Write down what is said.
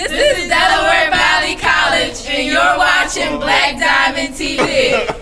This is Delaware Valley College, and you're watching Black Diamond TV.